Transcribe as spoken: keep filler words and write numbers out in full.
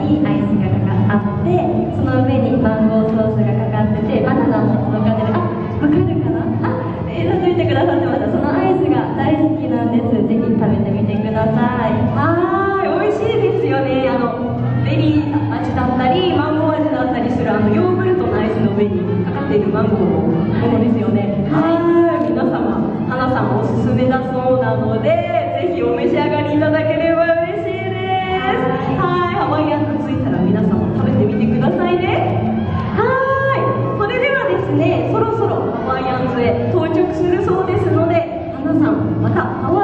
にアイスがかかってその上にマンゴーソースがかかっててバナナも乗っかってる。あ、わかるかな。あ、えー、覗いてくださってました。そのアイスが大好きなんです。ぜひ食べてみてください。 はい、美味しいですよね。あのベリー味だったりマンゴー味だったりするあのヨーグルトのアイスの上にかかっているマンゴーのものですよね。はい、皆様花さんおすすめだそうなのでぜひお召し上がりいただければ嬉しいです。はい、ハワイアンズ着いたら皆様食べてみてくださいね。はい、それではですね、そろそろハワイアンズへ到着するそうですので、花さんまたハワイアンズ